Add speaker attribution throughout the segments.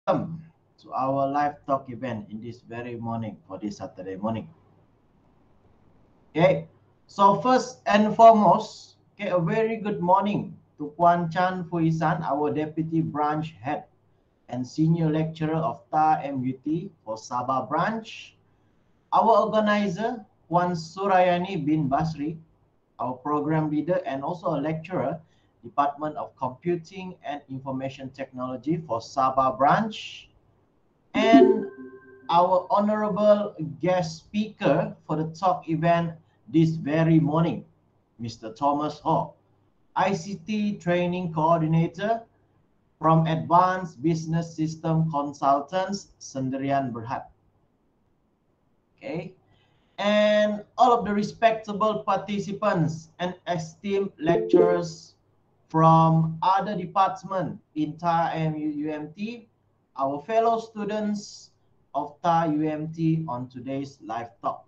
Speaker 1: welcome to our live talk event in this very morning for this Saturday morning. Okay, so first and foremost, okay, a very good morning to Kwan Chan Fuisan, our Deputy Branch Head and Senior Lecturer of TAR MUT for Sabah Branch, our organizer, Kwan Surayani bin Basri, our program leader and also a lecturer, Department of Computing and Information Technology for Sabah Branch, and our honorable guest speaker for the talk event this very morning, Mr. Thomas Ho, ICT Training Coordinator from Advanced Business System Consultants, Sendirian Berhad. Okay, and all of the respectable participants and esteemed lecturers from other departments in TAR UMT, our fellow students of TAR UMT on today's live talk.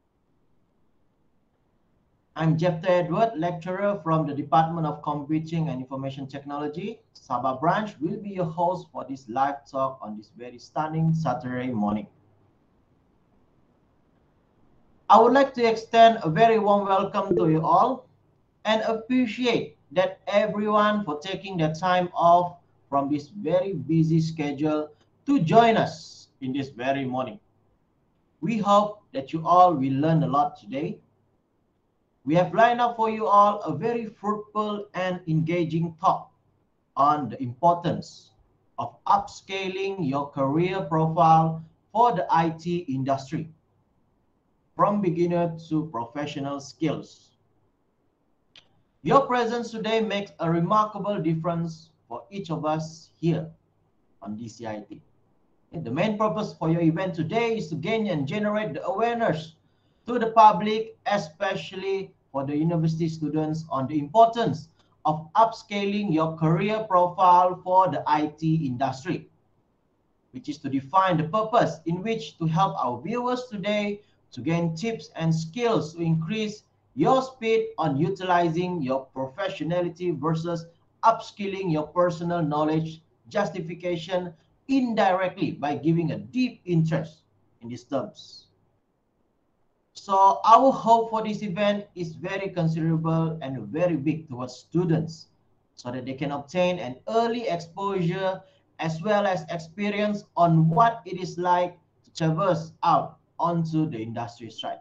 Speaker 1: I'm Jephte Edward, lecturer from the Department of Computing and Information Technology. Sabah Branch will be your host for this live talk on this very stunning Saturday morning. I would like to extend a very warm welcome to you all and appreciate that everyone for taking the time off from this very busy schedule to join us in this very morning. We hope that you all will learn a lot today. We have lined up for you all a very fruitful and engaging talk on the importance of upscaling your career profile for the IT industry, from beginner to professional skills. Your presence today makes a remarkable difference for each of us here on DCIT. The main purpose for your event today is to gain and generate the awareness to the public, especially for the university students, on the importance of upscaling your career profile for the IT industry, which is to define the purpose in which to help our viewers today to gain tips and skills to increase your speed on utilizing your professionality versus upskilling your personal knowledge justification indirectly by giving a deep interest in these terms. So our hope for this event is very considerable and very big towards students so that they can obtain an early exposure as well as experience on what it is like to traverse out onto the industry side.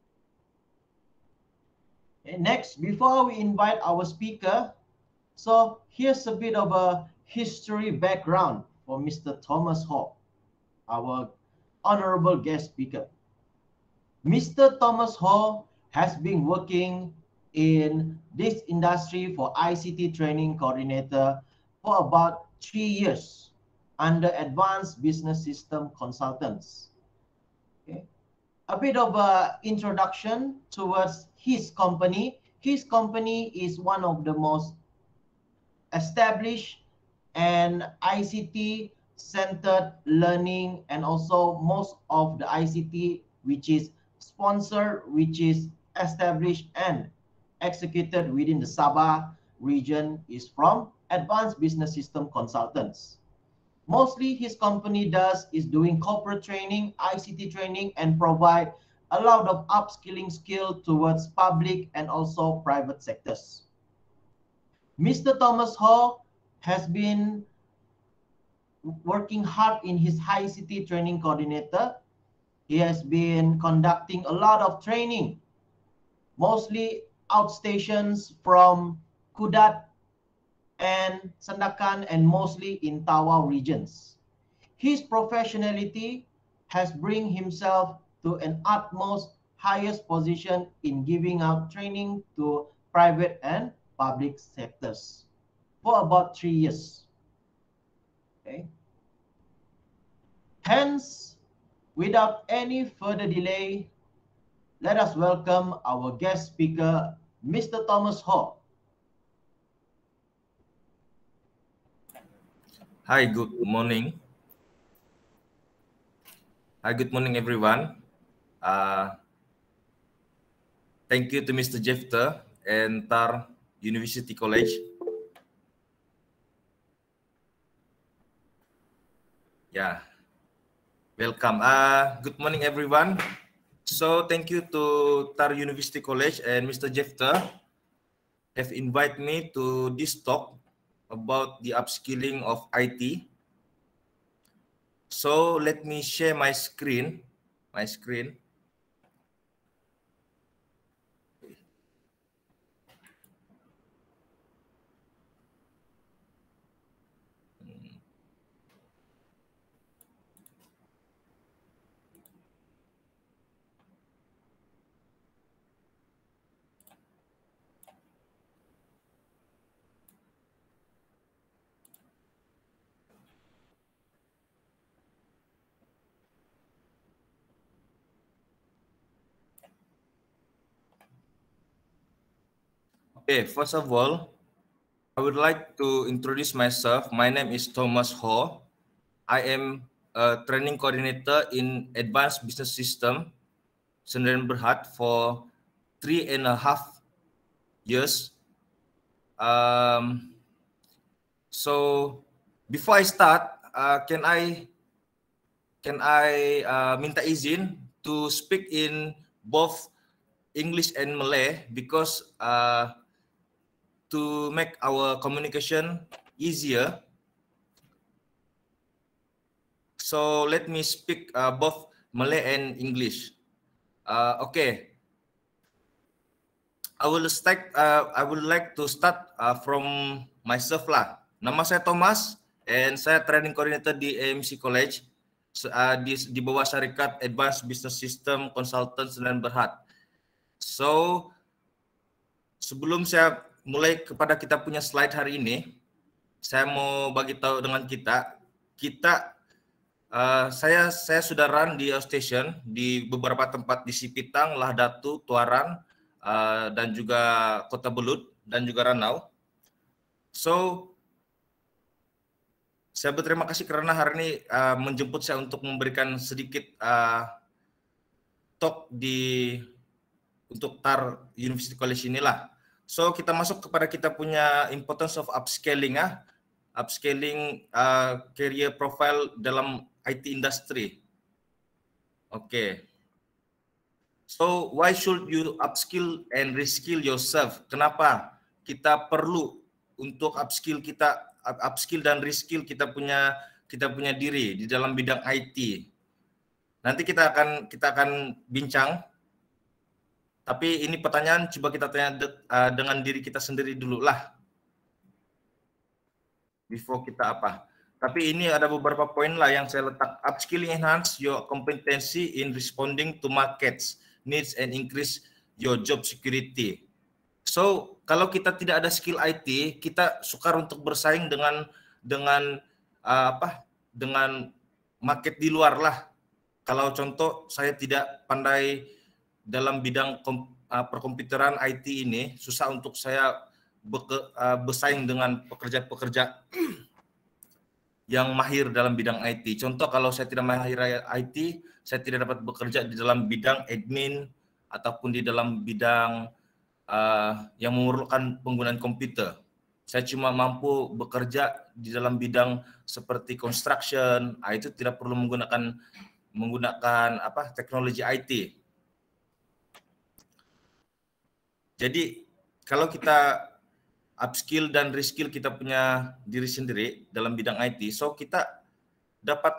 Speaker 1: Okay, next, before we invite our speaker, so here's a bit of a history background for Mr. Thomas Ho, our honorable guest speaker. Mr. Thomas Ho has been working in this industry for ICT training coordinator for about 3 years under Advanced Business System Consultants. Okay. A bit of an introduction towards his company. His company is one of the most established and ICT centered learning, and also most of the ICT which is sponsored, which is established and executed within the Sabah region is from Advanced Business System Consultants. Mostly his company does is doing corporate training, ICT training, and provide a lot of upskilling skill towards public and also private sectors. Mr. Thomas Ho has been working hard in his ICT training coordinator. He has been conducting a lot of training, mostly outstations from Kudat and Sandakan and mostly in Tawau regions. His professionality has bring himself to an utmost highest position in giving out training to private and public sectors for about 3 years. Okay. Hence, without any further delay, let us welcome our guest speaker, Mr. Thomas Ho.
Speaker 2: Hi, good morning. Hi, good morning, everyone. Thank you to Mr. Jephte and TAR University College. Yeah, welcome. Good morning, everyone. So thank you to TAR University College and Mr. Jefter have invited me to this talk about the upskilling of IT. So let me share my screen. Okay, first of all, I would like to introduce myself. My name is Thomas Ho. I am a training coordinator in Advanced Business System, Sdn Bhd for 3.5 years. So before I start, can I minta izin to speak in both English and Malay because to make our communication easier. So let me speak both Malay and English. Okay. I would like to start from myself lah. Nama saya Thomas, and saya training coordinator di AMC College di bawah syarikat Advanced Business System Consultant Sdn Bhd. So sebelum saya mulai kepada kita punya slide hari ini, saya mau bagi tahu dengan saya sudah run di outstation di beberapa tempat di Sipitang, Lahdatu, Tuaran, dan juga Kota Belut dan juga Ranau. So saya berterima kasih karena hari ini menjemput saya untuk memberikan sedikit talk untuk TAR University College inilah. So kita masuk kepada kita punya importance of upscaling career profile dalam IT industry. Okay. So why should you upskill and reskill yourself? Kenapa kita perlu untuk upskill dan reskill kita punya diri di dalam bidang IT? Nanti kita akan bincang. Tapi ini pertanyaan coba kita tanya dengan diri kita sendiri dulu lah. Before kita apa? Tapi ini ada beberapa poin lah yang saya letak. Upskilling enhance your competency in responding to markets needs and increase your job security. So kalau kita tidak ada skill IT, kita sukar untuk bersaing dengan market di luar lah. Kalau contoh saya tidak pandai dalam bidang perkomputeran IT ini, susah untuk saya bersaing dengan pekerja-pekerja yang mahir dalam bidang IT. Contoh kalau saya tidak mahir IT, saya tidak dapat bekerja di dalam bidang admin ataupun di dalam bidang yang memerlukan penggunaan komputer. Saya cuma mampu bekerja di dalam bidang seperti construction, itu tidak perlu menggunakan teknologi IT. Jadi kalau kita upskill dan reskill kita punya diri sendiri dalam bidang IT, so kita dapat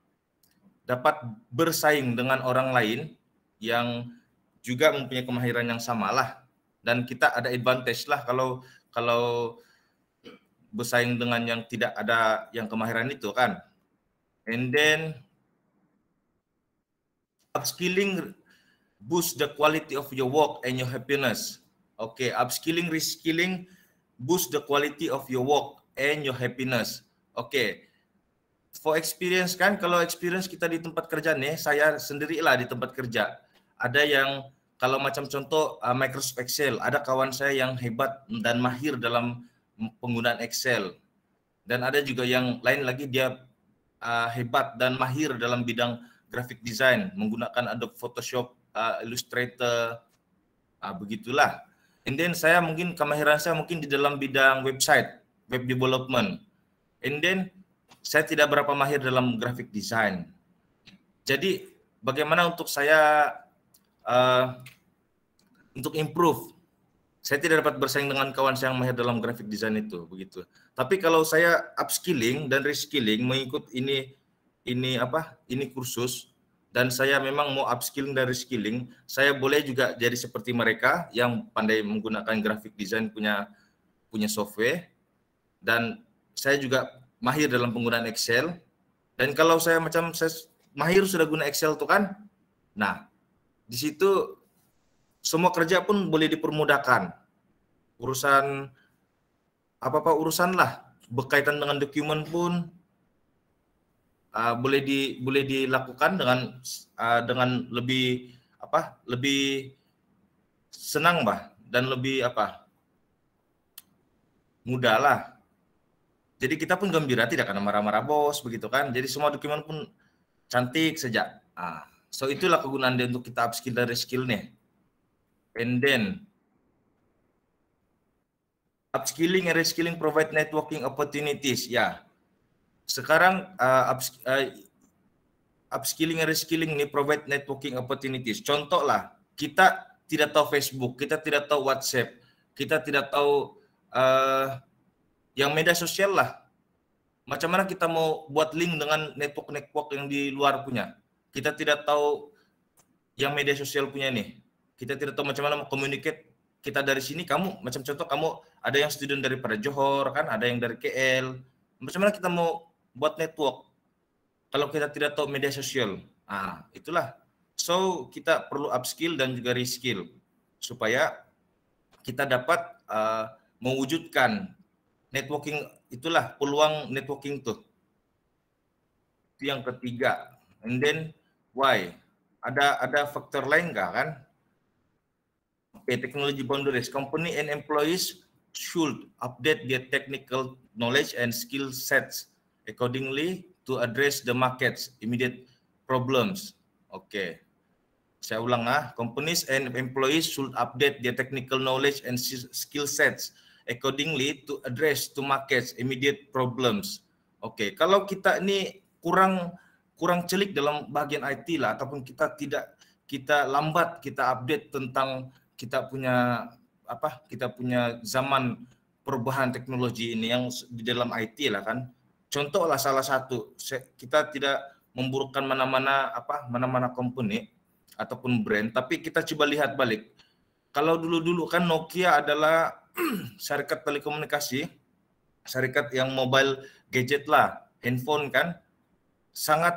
Speaker 2: bersaing dengan orang lain yang juga mempunyai kemahiran yang sama lah, dan kita ada advantage lah kalau bersaing dengan yang tidak ada yang kemahiran itu kan. And then upskilling boost the quality of your work and your happiness. Okay, upskilling, reskilling boost the quality of your work and your happiness. Okay. For experience kan, kalau experience kita di tempat kerja nih, saya sendirilah di tempat kerja. Ada yang kalau macam contoh Microsoft Excel, ada kawan saya yang hebat dan mahir dalam penggunaan Excel. Dan ada juga yang lain lagi dia hebat dan mahir dalam bidang graphic design, menggunakan Adobe Photoshop, Illustrator, begitulah. And then kemahiran saya mungkin di dalam bidang website, web development. And then saya tidak berapa mahir dalam graphic design. Jadi bagaimana untuk saya untuk improve? Saya tidak dapat bersaing dengan kawan saya yang mahir dalam graphic design itu, begitu. Tapi kalau saya upskilling dan reskilling mengikut ini kursus, dan saya memang mau upskilling dan reskilling, saya boleh juga jadi seperti mereka yang pandai menggunakan graphic design punya software, dan saya juga mahir dalam penggunaan Excel. Dan kalau saya mahir sudah guna Excel tuh kan, nah di situ semua kerja pun boleh dipermudahkan. Urusan apa urusan lah berkaitan dengan dokumen pun boleh dilakukan dengan lebih senang dan lebih mudah lah. Jadi kita pun gembira, tidak akan marah-marah bos begitu kan. Jadi semua dokumen pun cantik saja. So itulah kegunaan dia untuk kita upskill dan reskill nih. And then upskilling and reskilling provide networking opportunities. Ya, sekarang upskilling and reskilling ini provide networking opportunities. Contoh lah, kita tidak tahu Facebook, kita tidak tahu WhatsApp, kita tidak tahu yang media sosial lah. Macam mana kita mau buat link dengan network yang di luar punya? Kita tidak tahu yang media sosial punya nih. Kita tidak tahu macam mana mau communicate. Kita dari sini, kamu macam contoh kamu ada yang student daripada Johor kan, ada yang dari KL. Macam mana kita mau buat network kalau kita tidak tahu media sosial? Itulah. So kita perlu upskill dan juga reskill supaya kita dapat mewujudkan networking. Itulah peluang networking tuh. Itu yang ketiga. And then why? Ada faktor lain nggak kan? Technology boundaries. Company and employees should update their technical knowledge and skill sets accordingly to address the market's immediate problems. Oke. Saya ulang companies and employees should update their technical knowledge and skill sets accordingly to address to market's immediate problems. Oke, kalau kita ini kurang celik dalam bagian IT lah, ataupun kita lambat kita update tentang kita punya zaman perubahan teknologi ini yang di dalam IT lah kan. Contoh lah salah satu, kita tidak memburukkan mana-mana company ataupun brand, tapi kita coba lihat balik. Kalau dulu kan Nokia adalah syarikat telekomunikasi, syarikat yang mobile gadget lah, handphone kan, sangat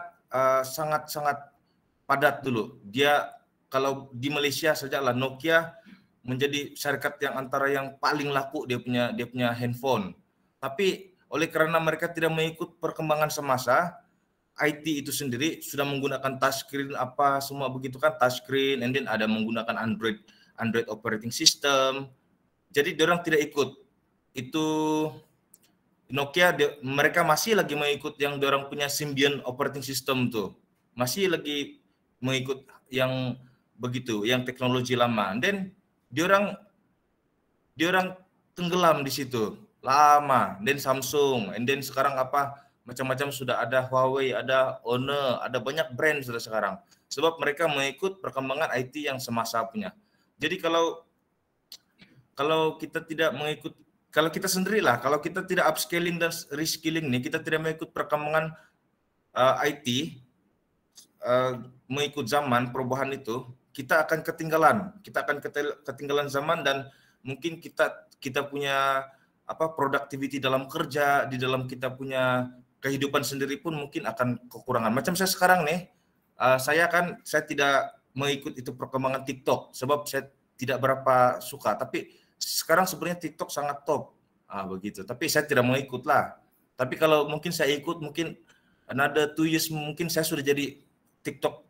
Speaker 2: padat dulu. Dia kalau di Malaysia saja lah Nokia menjadi syarikat yang antara yang paling laku dia punya handphone. Tapi oleh karena mereka tidak mengikut perkembangan semasa, IT itu sendiri sudah menggunakan touchscreen semua begitu kan, touchscreen, and then ada menggunakan Android operating system. Jadi orang tidak ikut. Itu Nokia mereka masih lagi mengikut yang orang punya Symbian operating system tuh. Masih lagi mengikut yang begitu, yang teknologi lama. Dan orang tenggelam di situ lama. Dan Samsung, and then sekarang macam-macam sudah ada Huawei, ada Honor, ada banyak brand sudah sekarang. Sebab mereka mengikut perkembangan IT yang semasa punya. Jadi kalau kita tidak mengikut, kalau kita sendirilah, kalau kita tidak upscaling dan reskilling nih, kita tidak mengikut perkembangan IT, mengikut zaman perubahan itu, kita akan ketinggalan. Kita akan ketinggalan zaman, dan mungkin kita punya productivity dalam kerja, di dalam kita punya kehidupan sendiri pun mungkin akan kekurangan. Macam saya sekarang nih, saya tidak mengikut itu perkembangan TikTok sebab saya tidak berapa suka. Tapi sekarang sebenarnya TikTok sangat top, begitu. Tapi saya tidak mengikut lah. Tapi kalau mungkin saya ikut, mungkin another 2 years mungkin saya sudah jadi TikTok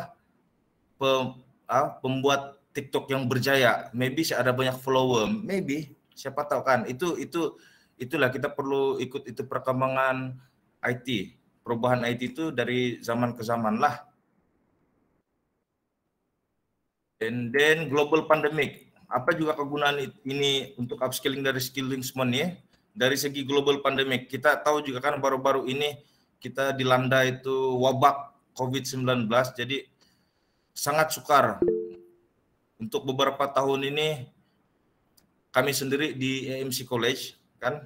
Speaker 2: pembuat TikTok yang berjaya. Maybe saya ada banyak follower, maybe, siapa tahu kan. Itulah kita perlu ikut itu perkembangan IT. Perubahan IT itu dari zaman ke zaman lah. And then global pandemic. Apa juga kegunaan ini untuk upskilling dari skilling semua nih? dari segi global pandemic. Kita tahu juga kan baru-baru ini kita dilanda itu wabak COVID-19, jadi sangat sukar. Untuk beberapa tahun ini kami sendiri di AMC College kan,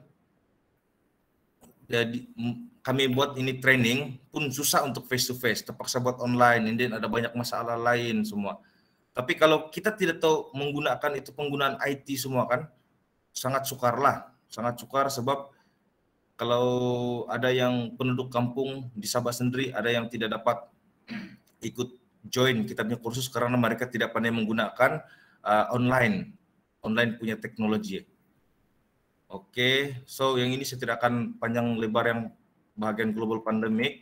Speaker 2: jadi kami buat ini training pun susah untuk face to face, terpaksa buat online, dan ada banyak masalah lain semua. Tapi kalau kita tidak tahu menggunakan itu, penggunaan IT semua kan, sangat sukar sebab kalau ada yang penduduk kampung di Sabah sendiri, ada yang tidak dapat ikut join kita punya kursus karena mereka tidak pandai menggunakan online punya teknologi. Oke, so yang ini saya tidak akan panjang lebar yang bagian global pandemic.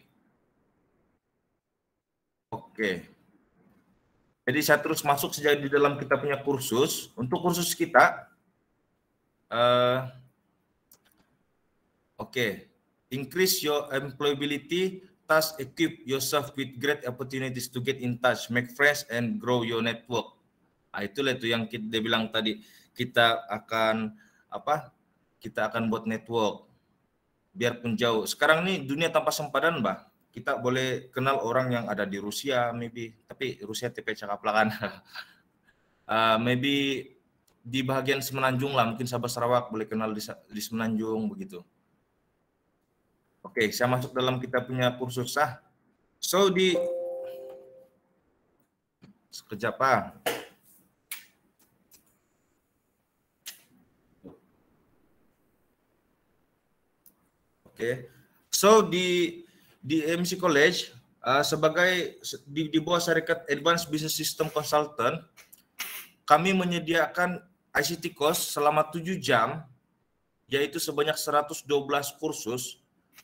Speaker 2: Oke. Jadi saya terus masuk sejak di dalam kita punya kursus. Untuk kursus kita, increase your employability, thus equip yourself with great opportunities to get in touch, make friends, and grow your network. Itulah itu yang dia bilang tadi, kita akan buat network, biarpun jauh. Sekarang nih dunia tanpa sempadan, Mbak. Kita boleh kenal orang yang ada di Rusia, maybe, tapi Rusia TP cakaplakan. Maybe di bagian Semenanjung lah, mungkin Sabah Sarawak boleh kenal di Semenanjung begitu. Oke, saya masuk dalam kita punya kursus sah. So sekejap Pak. Oke. So di AMC College sebagai di bawah Syarikat Advanced Business System Consultant, kami menyediakan ICT course selama 7 jam, yaitu sebanyak 112 kursus.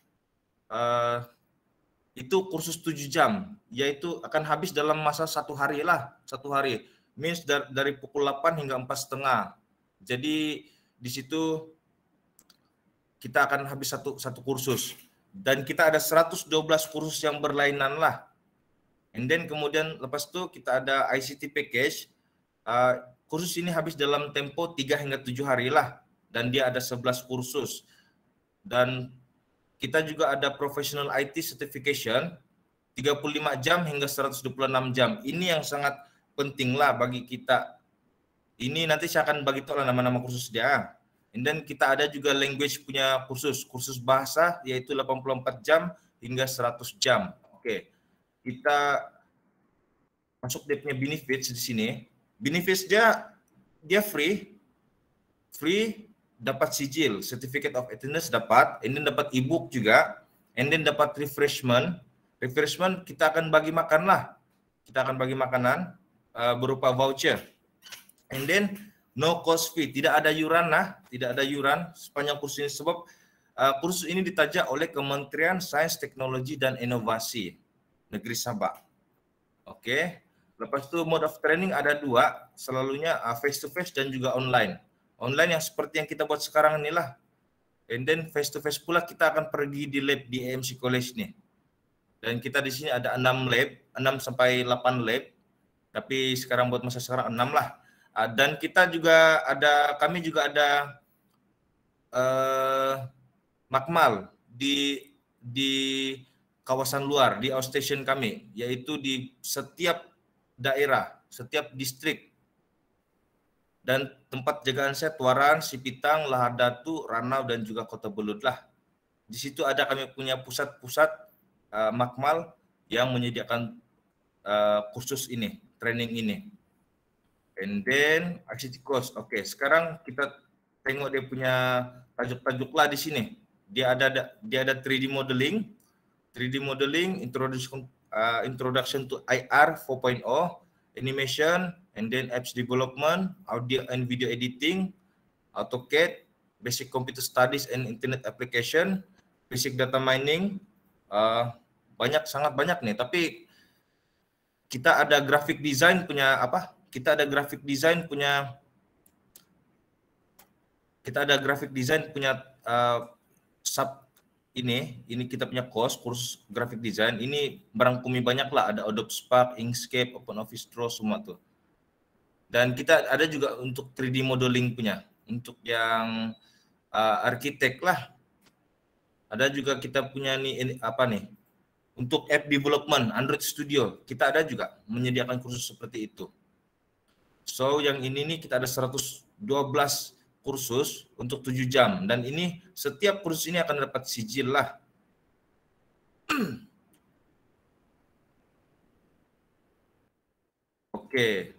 Speaker 2: Itu kursus 7 jam, yaitu akan habis dalam masa 1 hari lah. 1 hari, means dari pukul 8 hingga 4:30. Jadi di situ kita akan habis satu kursus. Dan kita ada 112 kursus yang berlainan lah. And then kemudian lepas itu kita ada ICT package. Kursus ini habis dalam tempo 3 hingga 7 hari lah. Dan dia ada 11 kursus. Dan kita juga ada professional IT certification 35 jam hingga 126 jam. Ini yang sangat penting lah bagi kita. Ini nanti saya akan bagi tahu lah nama-nama kursus dia. And then kita ada juga language punya kursus bahasa, yaitu 84 jam hingga 100 jam. Oke. Kita masuk dia punya benefits di sini. Benefits dia free, dapat sijil, certificate of attendance dapat, and then dapat e-book juga, and then dapat refreshment. Refreshment kita akan bagi makan lah. Kita akan bagi makanan berupa voucher. And then no cost fee, tidak ada yuran sepanjang kursus ini, sebab kursus ini ditajak oleh Kementerian Sains, Teknologi, dan Inovasi Negeri Sabah. Oke. Lepas itu mode of training ada 2, selalunya face to face dan juga online. Online yang seperti yang kita buat sekarang inilah. And then face to face pula kita akan pergi di lab di AMC College nih. Dan kita di sini ada 6 lab, 6 sampai 8 lab. Tapi sekarang buat masa sekarang 6 lah. Dan kita juga kami juga ada makmal di kawasan luar, di outstation kami, yaitu di setiap daerah, setiap distrik. Dan tempat jagaan saya Tuaran, Sipitang, Lahad Datu, Ranau, dan juga Kota Belud lah. Di situ ada kami punya pusat-pusat makmal yang menyediakan kursus ini, training ini. And then ICT course. Oke, sekarang kita tengok dia punya tajuk-tajuk lah di sini. Dia ada 3D modeling, introduction to IR 4.0, animation, and then apps development, audio and video editing, AutoCAD, basic computer studies and internet application, basic data mining. Sangat banyak nih. Tapi kita ada graphic design punya sub ini kita punya kursus graphic design. Ini merangkumi banyak lah, ada Adobe Spark, Inkscape, OpenOffice Draw, semua tuh. Dan kita ada juga untuk 3D modeling punya, untuk yang arsitek lah. Ada juga kita punya nih apa nih? Untuk app development Android Studio, kita ada juga menyediakan kursus seperti itu. So yang ini nih kita ada 112 kursus untuk 7 jam dan ini setiap kursus ini akan dapat sijil lah. Oke.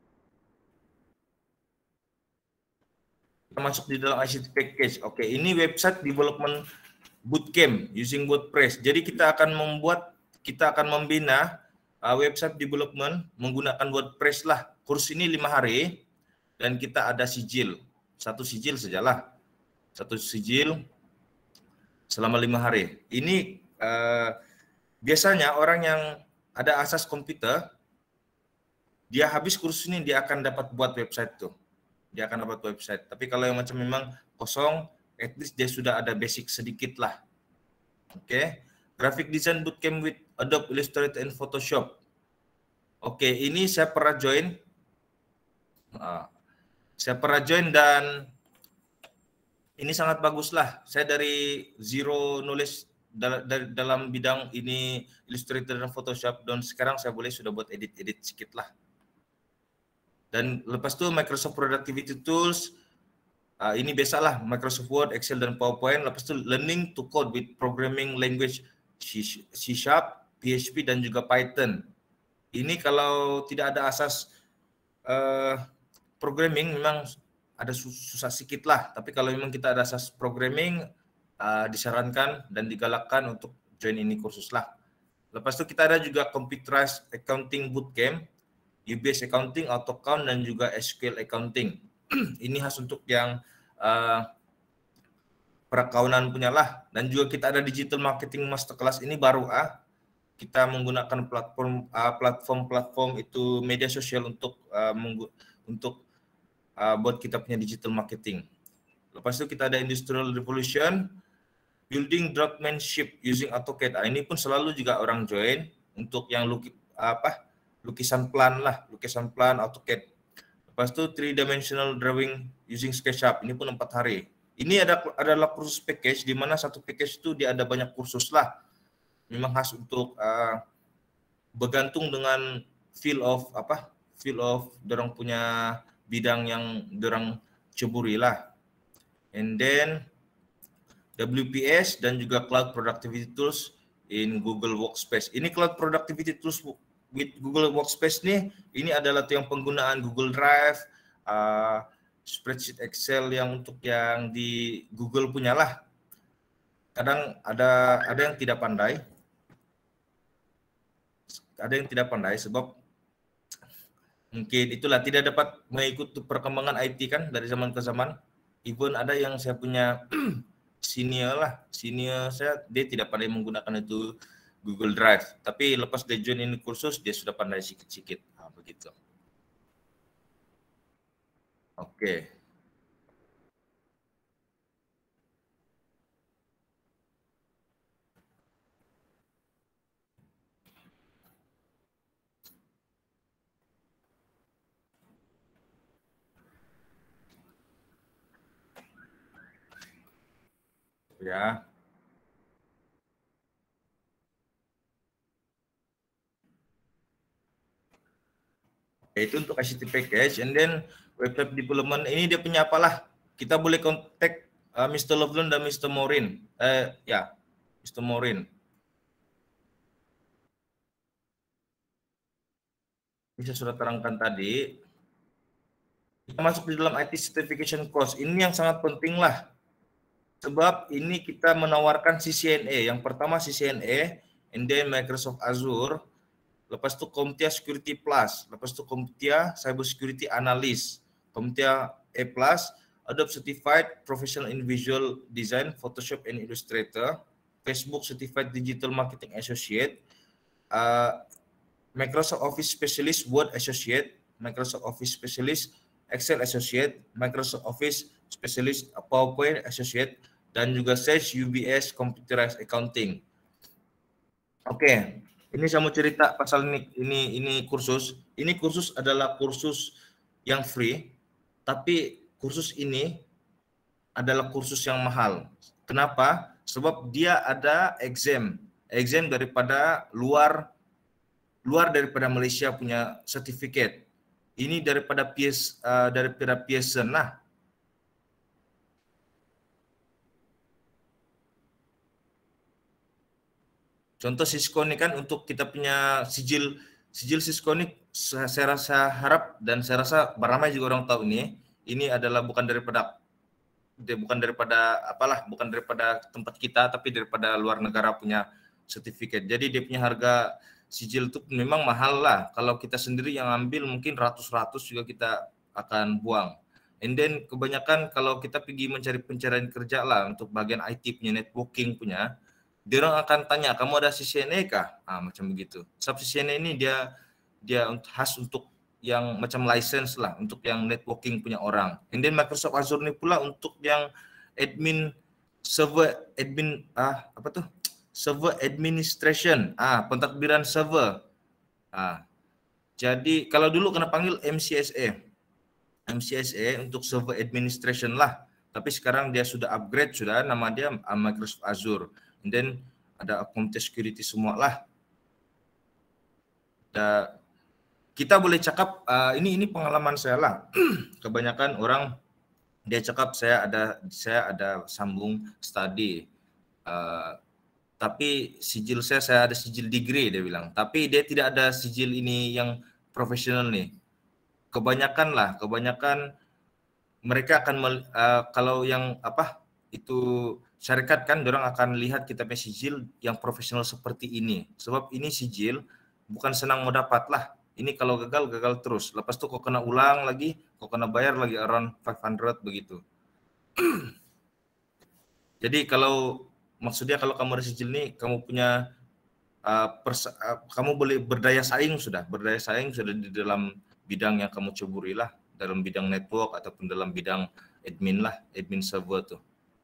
Speaker 2: Kita masuk di dalam ICT package. Oke, ini website development bootcamp using WordPress. Jadi kita akan membina website development menggunakan WordPress lah. Kurs ini 5 hari dan kita ada sijil. Satu sijil sajalah. Satu sijil selama 5 hari. Ini biasanya orang yang ada asas komputer, dia habis kursus ini dia akan dapat buat website tuh. Dia akan dapat website. Tapi kalau yang macam memang kosong, at least dia sudah ada basic sedikit lah. Oke. Graphic Design Bootcamp with Adobe Illustrator and Photoshop. Oke, ini saya pernah join. Dan ini sangat bagus lah. Saya dari zero knowledge dalam bidang ini Illustrator dan Photoshop, dan sekarang saya sudah buat edit sedikit lah. Dan lepas itu Microsoft Productivity Tools, ini biasalah Microsoft Word, Excel, dan PowerPoint. Lepas itu Learning to Code with Programming Language C#, PHP, dan juga Python. Ini kalau tidak ada asas programming memang ada susah sedikit lah. Tapi kalau memang kita ada asas programming, disarankan dan digalakkan untuk join ini kursus lah. Lepas itu kita ada juga Computerized Accounting Bootcamp, UBS Accounting, AutoCount, dan juga SQL Accounting. Ini khas untuk yang perakaunan punya lah. Dan juga kita ada Digital Marketing Masterclass, ini baru kita menggunakan platform itu media sosial untuk buat kita punya digital marketing. Lepas itu kita ada Industrial Revolution, Building Draftsmanship using AutoCAD. Ini pun selalu juga orang join untuk yang lukisan plan AutoCAD. Lepas itu 3-dimensional drawing using SketchUp, ini pun 4 hari. Ini adalah kursus package, di mana satu package itu dia ada banyak kursus lah. Memang khas untuk bergantung dengan feel of dorang punya bidang yang dorang ceburi lah. And then WPS dan juga Cloud Productivity Tools in Google Workspace. Ini Cloud Productivity Tools with Google Workspace nih, ini adalah yang penggunaan Google Drive, spreadsheet Excel yang untuk yang di Google punya lah. Kadang ada yang tidak pandai. Sebab mungkin itulah tidak dapat mengikuti perkembangan IT kan dari zaman ke zaman. Even ada yang saya punya senior saya, dia tidak pandai menggunakan itu Google Drive, tapi lepas dia join ini kursus dia sudah pandai sedikit-sedikit. Begitu. Oke. Ya. Itu untuk ICT package. And then website development ini dia punya apalah. Kita boleh kontak Mr. Loveland dan Mr. Morin. Mr. Morin. Bisa sudah terangkan tadi. Kita masuk di dalam IT certification course. Ini yang sangat penting lah. Sebab ini kita menawarkan CCNA. Yang pertama CCNA, and then Microsoft Azure. Lepas itu CompTIA Security Plus, lepas itu CompTIA Cyber Security Analyst, CompTIA A+, Adobe Certified Professional in Visual Design, Photoshop and Illustrator, Facebook Certified Digital Marketing Associate, Microsoft Office Specialist Word Associate, Microsoft Office Specialist Excel Associate, Microsoft Office Specialist PowerPoint Associate, dan juga Sage UBS Computerized Accounting. Oke. Ini saya mau cerita pasal ini kursus. Ini kursus adalah kursus yang free, tapi kursus ini adalah kursus yang mahal. Kenapa? Sebab dia ada exam daripada luar daripada Malaysia punya sertifikat. Ini daripada Pearson lah. Contoh Cisco ini kan untuk kita punya sijil Cisco ini saya rasa harap dan saya rasa beramai juga orang tahu ini adalah bukan daripada tempat kita, tapi daripada luar negara punya sertifikat. Jadi dia punya harga sijil itu memang mahal lah. Kalau kita sendiri yang ambil mungkin ratus-ratus juga kita akan buang. And then kebanyakan kalau kita pergi mencari pencarian kerja lah untuk bagian IT punya, networking punya, dia orang akan tanya, kamu ada CCNA kah? Macam begitu. Sebab CCNA ini dia khas untuk yang macam license lah, untuk yang networking punya orang. And then Microsoft Azure ini pula untuk yang server administration, pentadbiran server. Jadi kalau dulu kena panggil MCSA untuk server administration lah. Tapi sekarang dia sudah upgrade, sudah nama dia Microsoft Azure. And then ada Accounting Security semua lah. Kita boleh cakap ini pengalaman saya lah. Kebanyakan orang dia cakap saya ada sambung study, tapi sijil saya ada sijil degree, dia bilang. Tapi dia tidak ada sijil ini yang profesional nih. Kebanyakan mereka akan kalau yang itu syarikat kan, orang akan lihat kita punya sijil yang profesional seperti ini. Sebab ini sijil bukan senang mau dapat lah. Ini kalau gagal terus. Lepas itu kau kena ulang lagi, kau kena bayar lagi around 500 begitu. Jadi maksudnya kalau kamu ada sijil ini, kamu punya kamu boleh berdaya saing sudah di dalam bidang yang kamu ceburi lah, dalam bidang network ataupun dalam bidang admin server tuh.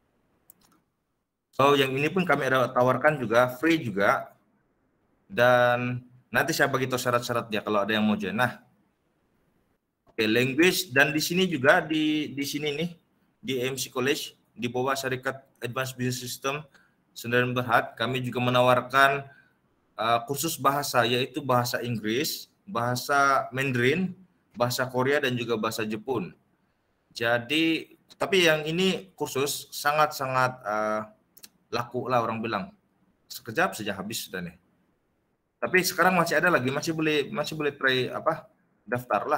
Speaker 2: So yang ini pun kami ada tawarkan juga, free juga, dan nanti saya bagi tahu syarat-syaratnya kalau ada yang mau join. Nah, language, dan di sini juga di sini nih di AMC College di bawah Syarikat Advanced Business System Sdn Bhd, kami juga menawarkan kursus bahasa, yaitu bahasa Inggris, bahasa Mandarin, bahasa Korea, dan juga bahasa Jepun. Jadi, tapi yang ini kursus sangat-sangat laku lah, orang bilang. Sekejap saja habis sudah nih. Tapi sekarang masih ada lagi, masih boleh try daftar lah.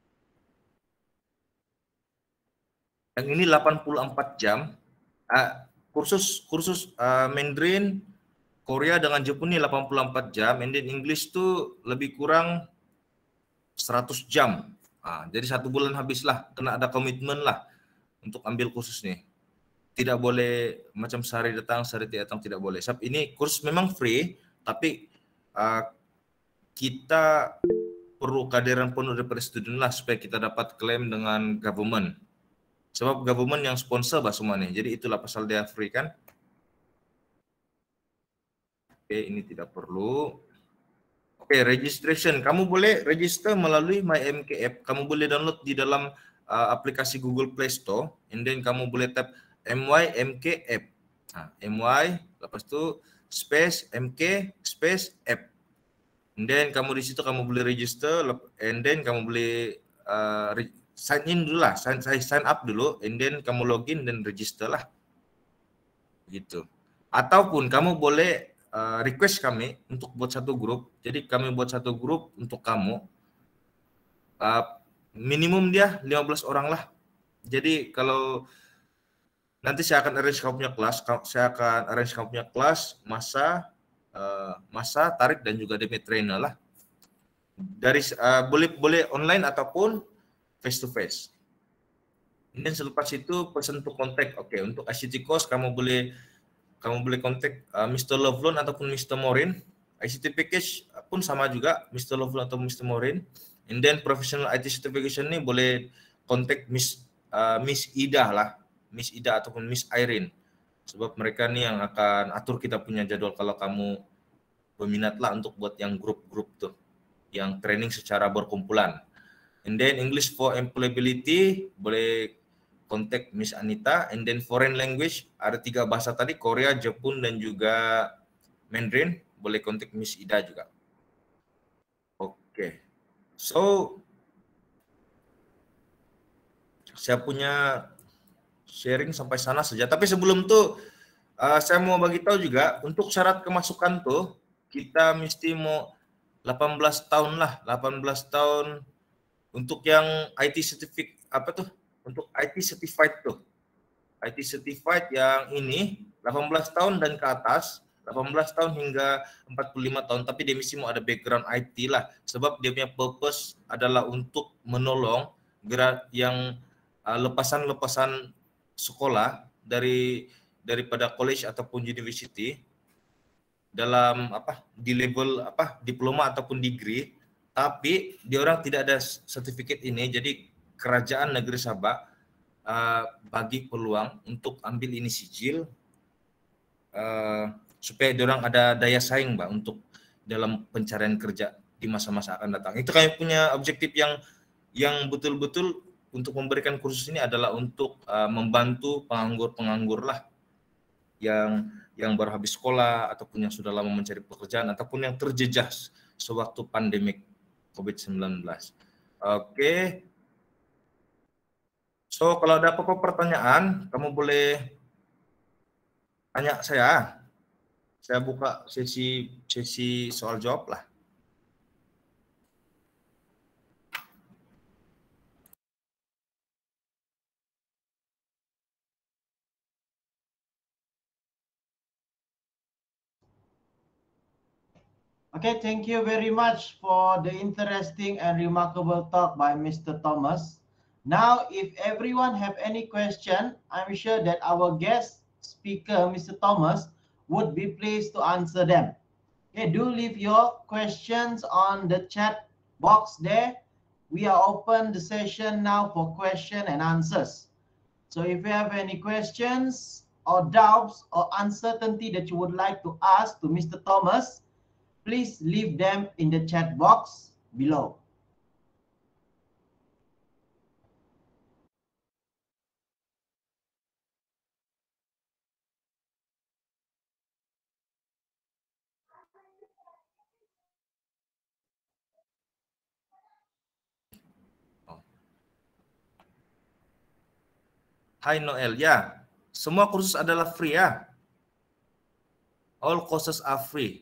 Speaker 2: Yang ini 84 jam. Kursus Mandarin, Korea dengan Jepun ini 84 jam, and then English tuh lebih kurang 100 jam. Jadi 1 bulan habis lah, kena ada komitmen lah untuk ambil kursus nih. Tidak boleh macam sehari datang, sehari tidak datang, tidak boleh. Sebab ini kursus memang free, tapi kita perlu kehadiran penuh daripada student lah supaya kita dapat klaim dengan government. Sebab government yang sponsor semua nih. Jadi itulah pasal dia free kan. Oke, ini tidak perlu. Oke, registration. Kamu boleh register melalui MyMK app. Kamu boleh download di dalam aplikasi Google Play Store. And then kamu boleh tap MyMK app. MY, lepas itu space MK space app. And then kamu di situ kamu boleh register, and then kamu boleh sign in dulu lah, sign up dulu, and then kamu login dan register lah. Gitu. Ataupun kamu boleh request kami untuk buat satu grup. Jadi kami buat satu grup untuk kamu. Minimum dia 15 orang lah. Jadi kalau nanti saya akan arrange kamu punya kelas, masa tarik dan juga demi trainer lah. Dari boleh online ataupun face to face. Dan selepas itu person to contact. Oke, untuk ICT course kamu boleh kontak Mr. Lovelon ataupun Mr. Morin. ICT package pun sama juga, Mr. Lovelon atau Mr. Morin. And then professional IT certification ini boleh kontak Miss Ida lah, Miss Ida ataupun Miss Irene. Sebab mereka nih yang akan atur kita punya jadwal kalau kamu berminat lah untuk buat yang grup-grup tuh, yang training secara berkumpulan. And then English for employability boleh kontak Miss Anita. And then foreign language, ada 3 bahasa tadi, Korea, Jepun, dan juga Mandarin. Boleh kontak Miss Ida juga. Oke. So, saya punya sharing sampai sana saja. Tapi sebelum itu, saya mau bagi tahu juga, untuk syarat kemasukan tuh, kita mesti mau 18 tahun lah, 18 tahun untuk yang IT certificate, apa tuh? Untuk IT certified tuh. IT certified yang ini 18 tahun dan ke atas, 18 tahun hingga 45 tahun, tapi dia mesti mau ada background IT lah, sebab dia punya purpose adalah untuk menolong yang lepasan-lepasan sekolah daripada college ataupun university dalam di level diploma ataupun degree, tapi dia orang tidak ada sertifikat ini. Jadi kerajaan negeri Sabah bagi peluang untuk ambil ini sijil supaya dia orang ada daya saing, Mbak, untuk dalam pencarian kerja di masa-masa akan datang. Itu kami punya objektif yang betul-betul untuk memberikan kursus ini adalah untuk membantu penganggur-penganggur lah yang baru habis sekolah ataupun yang sudah lama mencari pekerjaan ataupun yang terjejas sewaktu pandemik COVID-19. Oke. So, kalau ada apa-apa pertanyaan, kamu boleh tanya saya. Saya buka sesi soal jawab lah.
Speaker 1: Okay, thank you very much for the interesting and remarkable talk by Mr. Thomas. Now, if everyone have any question, I'm sure that our guest speaker, Mr. Thomas, would be pleased to answer them. Okay, do leave your questions on the chat box there. We are open the session now for question and answers. So if you have any questions or doubts or uncertainty that you would like to ask to Mr. Thomas, please leave them in the chat box below.
Speaker 2: Hai Noel, ya, semua kursus adalah free ya. All courses are free.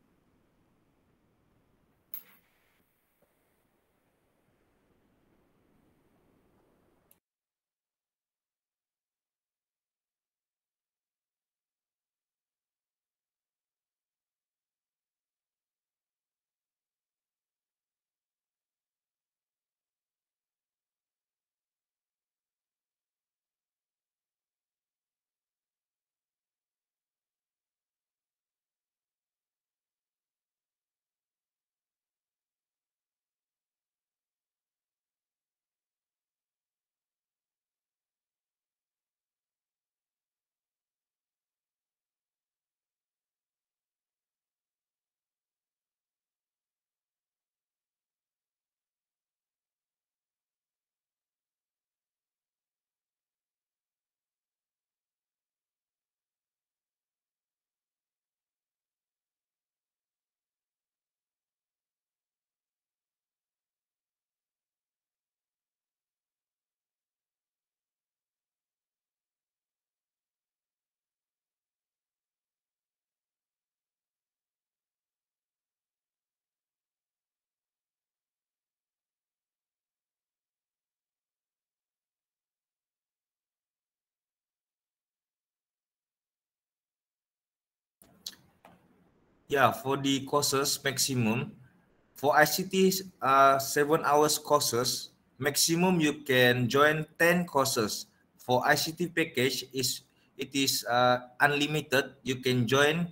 Speaker 2: Yeah, for the courses maximum, for ICT 7 hours courses, maximum you can join 10 courses. For ICT package it is unlimited. You can join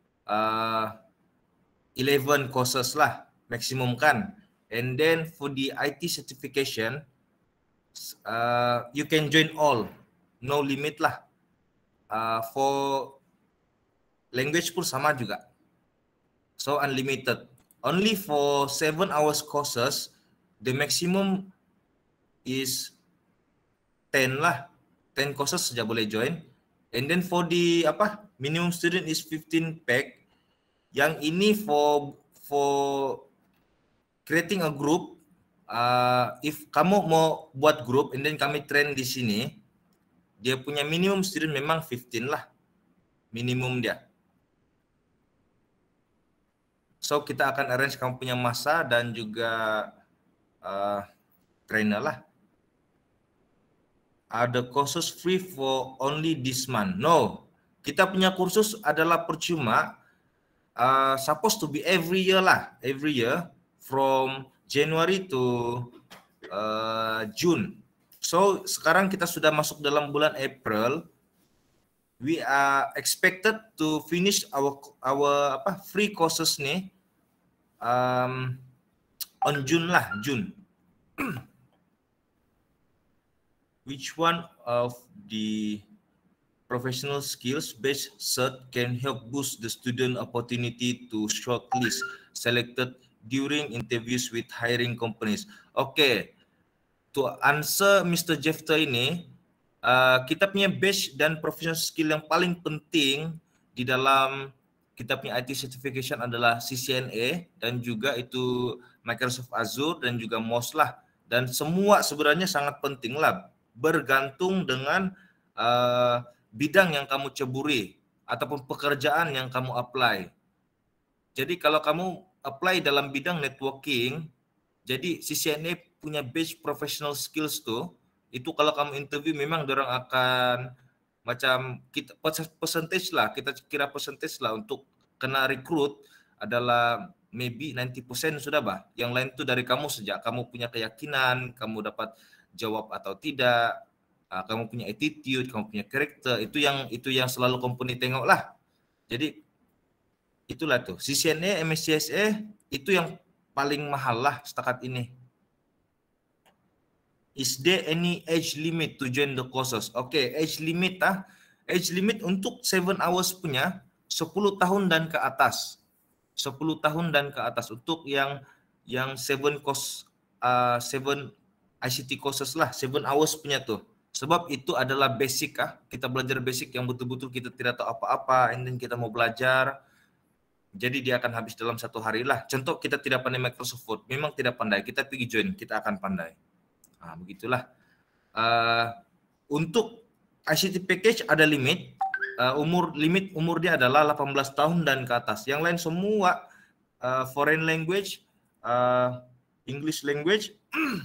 Speaker 2: 11 courses lah, maximum kan. And then for the IT certification, you can join all, no limit lah. For language pun sama juga. So unlimited. Only for 7 hours courses, the maximum is 10 lah, 10 courses saja boleh join. And then for the minimum student is 15 pack. Yang ini for creating a group. If kamu mau buat grup and then kami train di sini, dia punya minimum student memang 15 lah, minimum dia. So kita akan arrange kamu punya masa dan juga trainer lah. Ada courses free for only this month? No, kita punya kursus adalah percuma. Supposed to be every year lah, every year from January to June. So sekarang kita sudah masuk dalam bulan April. We are expected to finish our free courses nih on June lah, June. Which one of the professional skills-based cert can help boost the student opportunity to shortlist selected during interviews with hiring companies? Okay, to answer Mr. Jefter ini, kita punya base dan professional skill yang paling penting di dalam kita punya IT certification adalah CCNA dan juga itu Microsoft Azure dan juga MOS lah. Dan semua sebenarnya sangat penting lah, bergantung dengan bidang yang kamu ceburi ataupun pekerjaan yang kamu apply. Jadi kalau kamu apply dalam bidang networking, jadi CCNA punya base professional skills tuh, itu kalau kamu interview memang orang akan macam kita percentage lah, kita kira percentage lah untuk kena rekrut adalah maybe 90% sudah bah. Yang lain tuh dari kamu sejak kamu punya keyakinan, kamu dapat jawab atau tidak, kamu punya attitude, kamu punya karakter, itu yang selalu company tengok lah. Jadi itulah tuh CCNA, MSCSA itu yang paling mahal lah setakat ini. Is there any age limit to join the courses? Okay, age limit age limit untuk 7 hours punya 10 tahun dan ke atas. 10 tahun dan ke atas untuk yang 7 course 7 ICT courses lah, 7 hours punya tuh. Sebab itu adalah basic kita belajar basic yang betul-betul kita tidak tahu apa-apa, and then kita mau belajar. Jadi dia akan habis dalam 1 hari lah. Contoh kita tidak pandai Microsoft Word, memang tidak pandai, kita pergi join, kita akan pandai. Begitulah. Untuk ICT package ada limit, umur dia adalah 18 tahun dan ke atas. Yang lain semua foreign language, English language,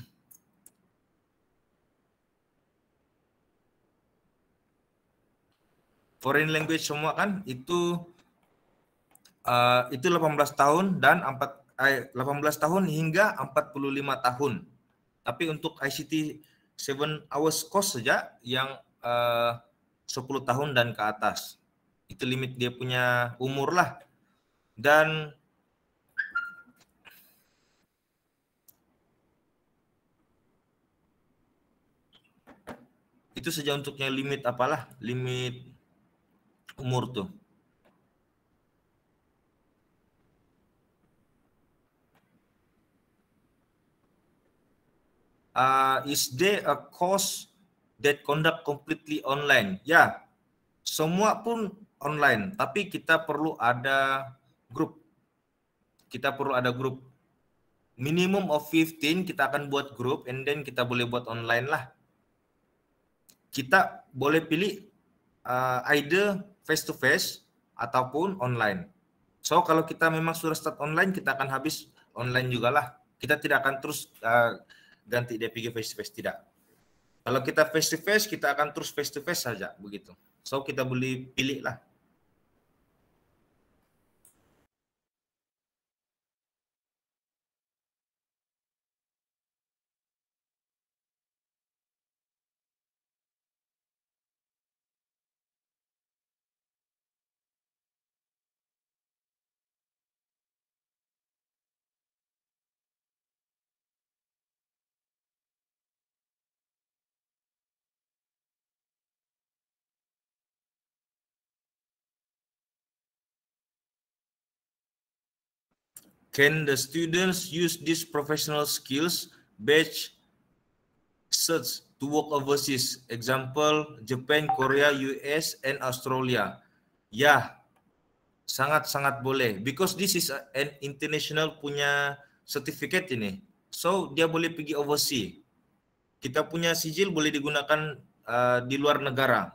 Speaker 2: foreign language semua kan itu 18 tahun dan 18 tahun hingga 45 tahun. Tapi untuk ICT 7 hours course saja yang 10 tahun dan ke atas. Itu limit dia punya umur lah. Dan itu saja untuknya limit limit umur tuh. Is there a course that conduct completely online? Ya, semua pun online, tapi kita perlu ada grup. Kita perlu ada grup. Minimum of 15 kita akan buat grup, and then kita boleh buat online lah. Kita boleh pilih either face to face ataupun online. So kalau kita memang sudah start online, kita akan habis online juga lah. Kita tidak akan terus ganti dia pergi face to face, tidak. Kalau kita face to face, kita akan terus face to face saja begitu. So kita boleh pilih lah. Can the students use these professional skills badge certs to work overseas. Example, Japan, Korea, US, and Australia. Ya, sangat-sangat boleh. Because this is an international punya certificate ini. So, dia boleh pergi overseas. Kita punya sijil boleh digunakan di luar negara.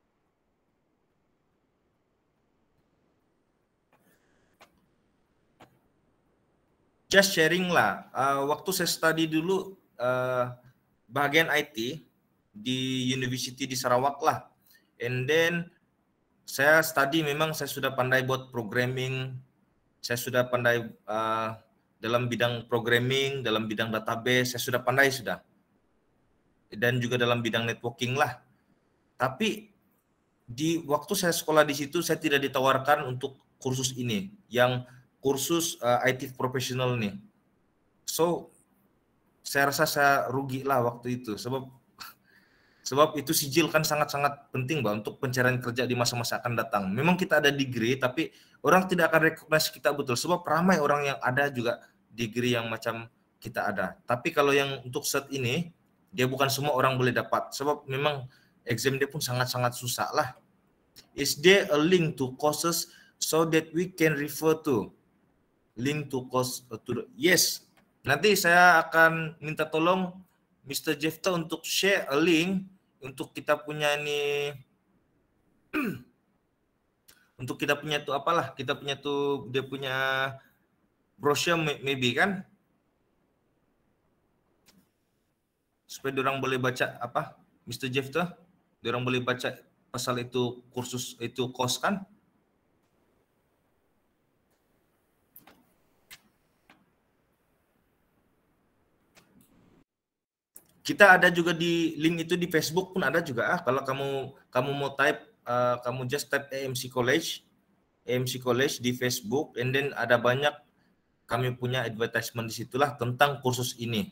Speaker 2: Just sharing lah. Waktu saya study dulu bagian IT di University di Sarawak lah. And then saya study memang saya sudah pandai buat programming. Saya sudah pandai dalam bidang programming, dalam bidang database, saya sudah pandai sudah. Dan juga dalam bidang networking lah. Tapi di waktu saya sekolah di situ saya tidak ditawarkan untuk kursus ini, yang kursus IT professional nih. So saya rasa saya rugi lah waktu itu, sebab itu sijil kan sangat-sangat penting Bang untuk pencarian kerja di masa-masa akan datang. Memang kita ada degree tapi orang tidak akan recognize kita betul, sebab ramai orang yang ada juga degree yang macam kita ada. Tapi kalau yang untuk cert ini dia bukan semua orang boleh dapat, sebab memang exam dia pun sangat-sangat susah lah. Is there a link to courses so that we can refer to? Link to course to yes. Nanti saya akan minta tolong Mr. Jefta untuk share a link untuk kita punya nih untuk kita punya tuh apalah, kita punya tuh dia punya brochure maybe kan, supaya orang boleh baca apa Mr. Jefta, orang boleh baca pasal itu kursus itu course kan. Kita ada juga di link itu di Facebook pun ada juga. Kalau kamu mau type, kamu just type AMC College di Facebook, and then ada banyak kami punya advertisement di situlah tentang kursus ini.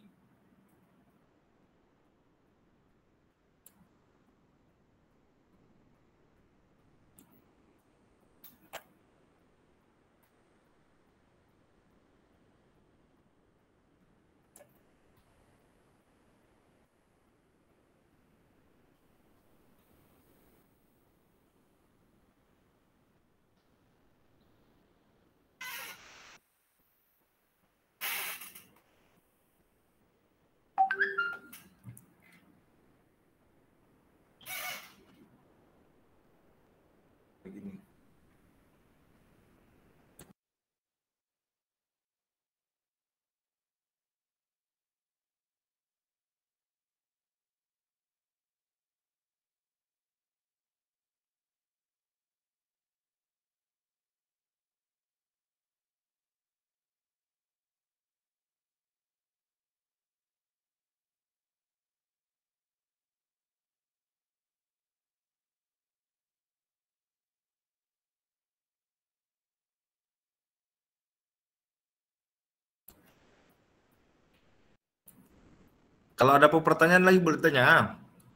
Speaker 2: Begini. Kalau ada pertanyaan lagi boleh tanya.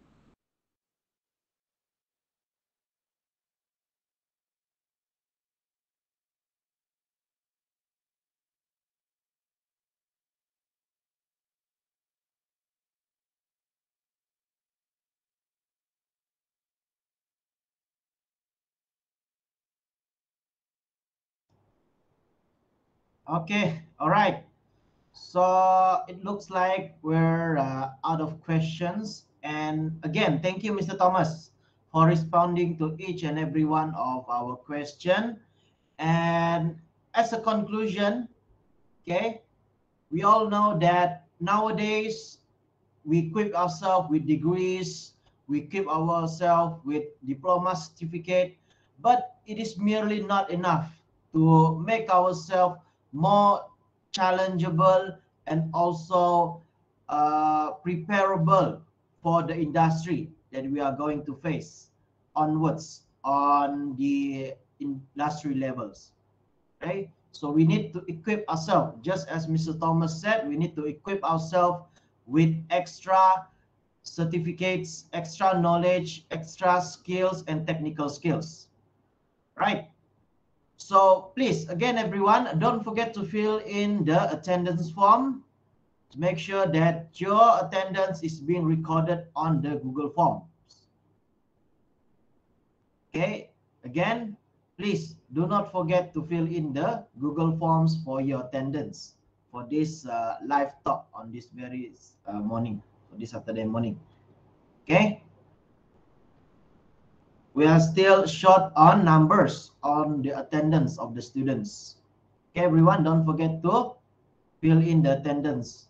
Speaker 1: Okay, all right. So it looks like we're out of questions. And again, thank you, Mr. Thomas, for responding to each and every one of our question. And as a conclusion, okay, we all know that nowadays we equip ourselves with degrees, we equip ourselves with diploma certificate, but it is merely not enough to make ourselves more challengeable and also preparable for the industry that we are going to face onwards on the industry levels. Right? So we need to equip ourselves, just as Mr. Thomas said, we need to equip ourselves with extra certificates, extra knowledge, extra skills, and technical skills. Right? So please, again, everyone, don't forget to fill in the attendance form make sure that your attendance is being recorded on the Google Forms. Okay, again, please do not forget to fill in the Google Forms for your attendance for this live talk on this very morning, for this Saturday morning. Okay, we are still short on numbers on the attendance of the students. Okay, everyone, don't forget to fill in the attendance.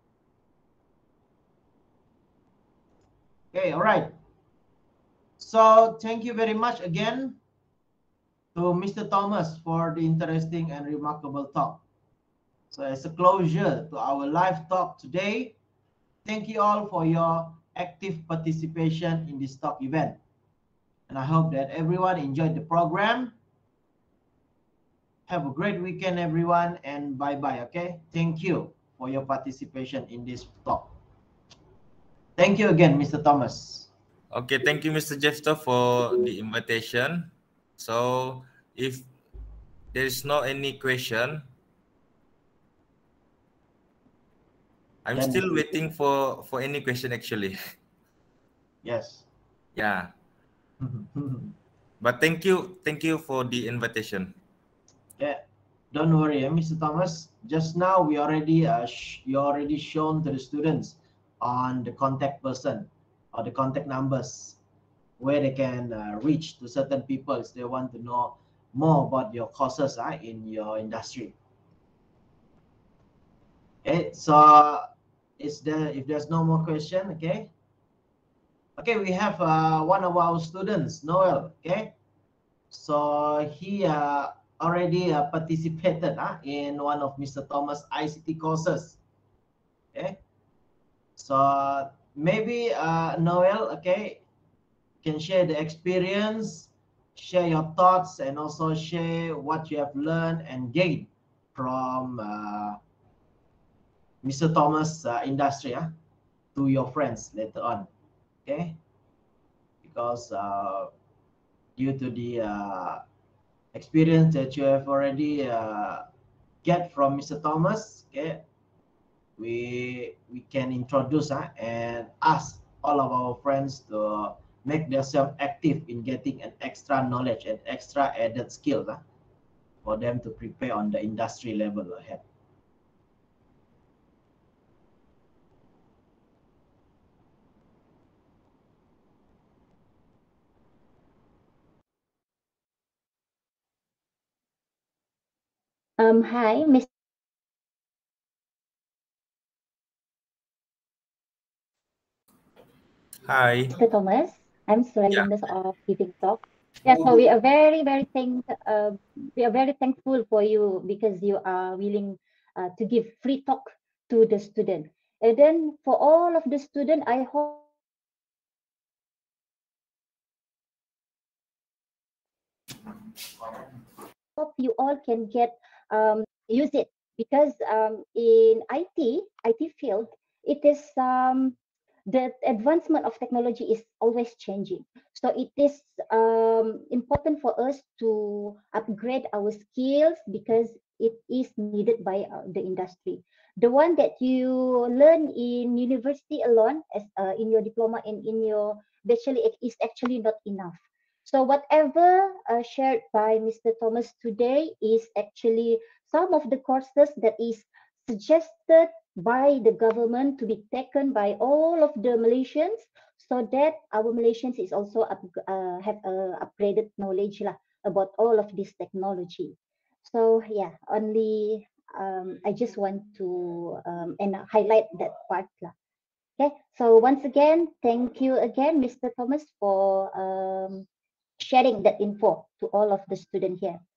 Speaker 1: Okay, all right. So thank you very much again to Mr. Thomas for the interesting and remarkable talk. So as a closure to our live talk today, thank you all for your active participation in this talk event. And I hope that everyone enjoyed the program. Have a great weekend, everyone, and bye-bye, okay? Thank you for your participation in this talk. Thank you again, Mr. Thomas.
Speaker 2: Okay, thank you, Mr. Jester, for the invitation. So if there is no any question, I'm still waiting for any question actually.
Speaker 1: Yes.
Speaker 2: Yeah. But thank you for the invitation.
Speaker 1: Yeah, don't worry, Mr. Thomas. Just now we already you already shown to the students on the contact person or the contact numbers where they can reach to certain people if they want to know more about your courses in your industry. Okay, so if there's no more question, okay. Okay, we have one of our students, Noel. Okay, so he already participated in one of Mr. Thomas ICT courses. Okay, so maybe Noel, okay, can share the experience, share your thoughts, and also share what you have learned and gained from Mr. Thomas industry to your friends later on. Okay, because due to the experience that you have already get from Mr. Thomas, okay, we can introduce and ask all of our friends to make themselves active in getting an extra knowledge and extra added skills for them to prepare on the industry level ahead.
Speaker 3: Hi, Mr.
Speaker 2: Hi.
Speaker 3: Thomas. I'm Surya
Speaker 2: Yeah.
Speaker 3: Lindas of Giving Talk. Yeah, so we are very thankful for you because you are willing to give free talk to the student. And then for all of the student, I hope you all can get use it because in IT field, it is the advancement of technology is always changing. So it is important for us to upgrade our skills because it is needed by the industry. The one that you learn in university alone, as in your diploma and in your bachelor, is actually not enough. So whatever shared by Mr. Thomas today is actually some of the courses that is suggested by the government to be taken by all of the Malaysians so that our Malaysians is also have upgraded knowledge lah, about all of this technology. So yeah, only I just want to and highlight that part lah. Okay, so once again, thank you again, Mr. Thomas, for sharing that info to all of the students here.